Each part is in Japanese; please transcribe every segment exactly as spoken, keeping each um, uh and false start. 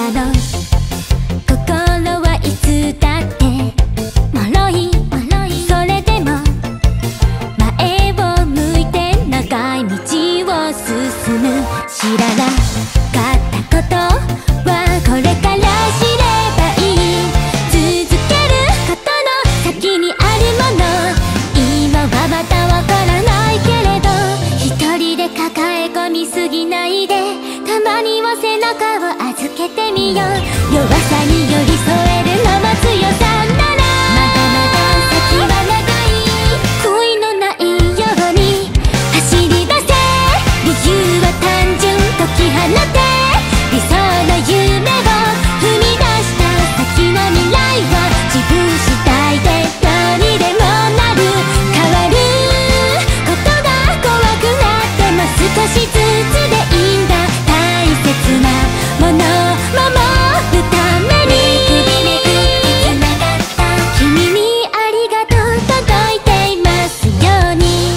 の心はいつだって脆い、それでも前を向いて長い道を進む。知らなかったことはこれから知ればいい。続けることの先にあるもの、今はまだわからないけれど、一人で抱え込みすぎないで、たまには背中を預けてみよう。弱さに寄り添えるのも強さなら、まだまだ先は長い。悔いのないように走り出せ。理由は単純、解き放て。理想の夢を踏み出した先の未来は自分次第でどうにでもなる。変わることが怖くなっても少しずつでいいんだ。大切なもの守るために、君にありがとう届いていますように。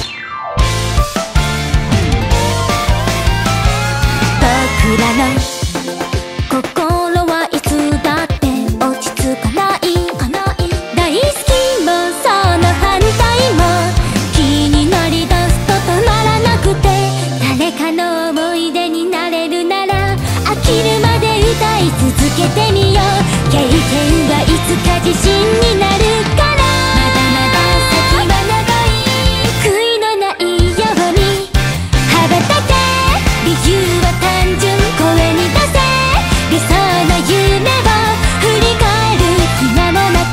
僕らの心はいつだって落ち着かない。大好きもその反対も気になりだすと止まらなくて、誰かの思い出になれるなら飽きるまで歌い続けてみよう。経験はいつか自信になるから、まだまだ先は長い。悔いのないように羽ばたけ。理由は単純、声に出せ。理想の夢を振り返る暇もなかった。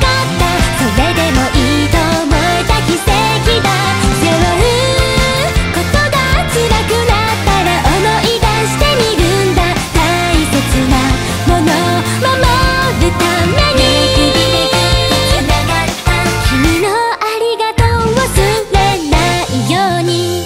それでもいいと思えた奇跡だ。背負うことが辛くなったら思い出してみるんだ。大切なもの守るために、君のありがとう忘れないように。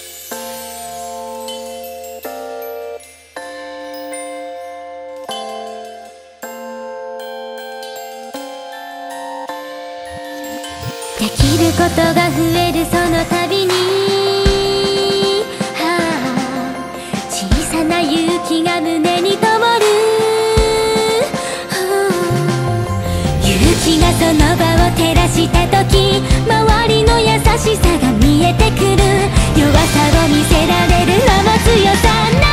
できることが増えるその度に、はあ、小さな勇気が胸に灯る。勇気がその場を照らした時、周りの優しさが見えてくる。弱さを見せられるのも強さな